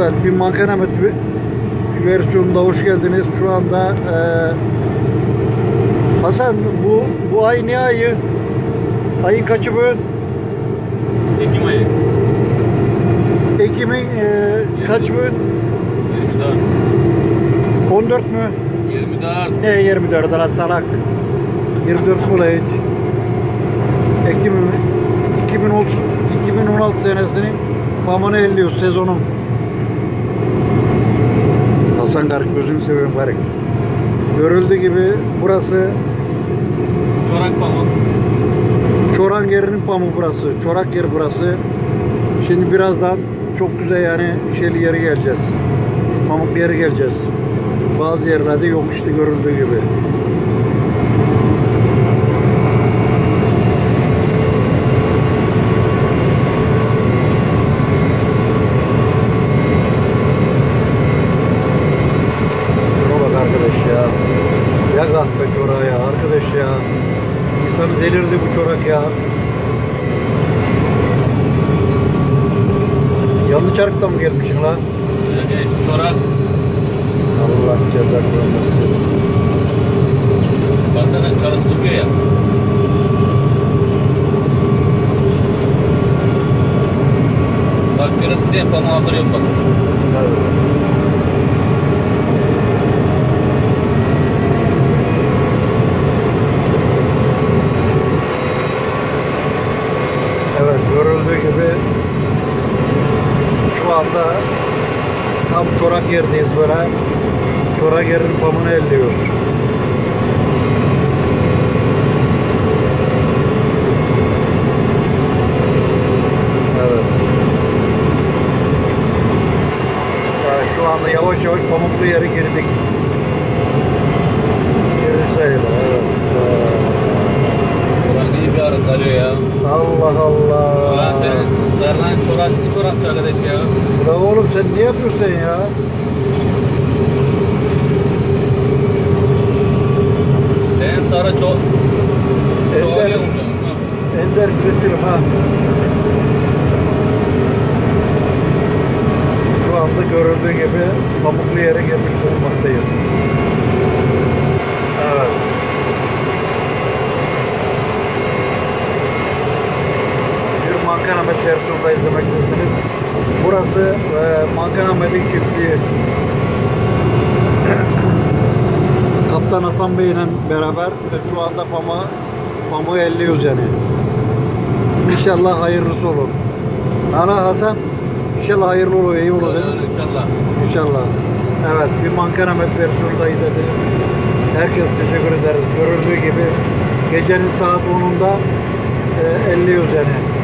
Evet, bir Mankenemet versiyonunda hoş geldiniz. Şu anda Hasan, bu ay ne ayı? Ayın kaçı bu? Ekim ayı. Ekim'in kaç bu? 24. 14 mü? 24. Ne 24 lan salak? 24 mu lan hiç? Ekim 2016 senesinin pamını elliyor sezonun. Hasan Garip, gözünü seveyim Garip. Görüldüğü gibi burası Çorak pamuk. çorak yerinin pamuğu burası. Çorak yer burası. Şimdi birazdan çok güzel yani şeyli yere geleceğiz. Pamuk yere geleceğiz. Bazı yerlerde yok işte görüldüğü gibi. Ya kahpe çorağı ya arkadaş ya. İnsanı delirdi bu çorak ya. Yanlış çarktan mı gelmişsin lan? Evet, çorak. Allah cezak vermesin. Bandanın çarısı çıkıyor ya. Bak görüntüde pamuğu aldırıyorum bak. Evet. Evet, görüldüğü gibi şu anda tam çorak yerdeyiz böyle. Çorak yerin pamuğunu elliyor. Evet. Yani şu anda yavaş yavaş pamuklu yere girdik. Girdik sayılır, evet. Çorak iyi bir arı kalıyor ya. Allah Allah. Ulan senin darlan çorakçı arkadaş ya. Ulan oğlum sen ne yapıyorsun ya? Senin tarı çok Ender, Ender üretirim ha. Şu anda görüldüğü gibi pamuklu yere gelmiş bulunmaktayız. Evet. Bir Mankenemet versiyonunda izlemektesiniz. Burası Mankenemet'in çiftliği. Kaptan Hasan Bey ile beraber şu anda pamuğu elliyoruz yani. İnşallah hayırlısı olur. Hala Hasan, İnşallah hayırlı olur, iyi olur değil mi? İnşallah. İnşallah. Evet, bir Mankenemet versiyonu da izlediniz. Herkes teşekkür ederiz. Görüldüğü gibi gecenin saat 10'unda elliyoruz yani.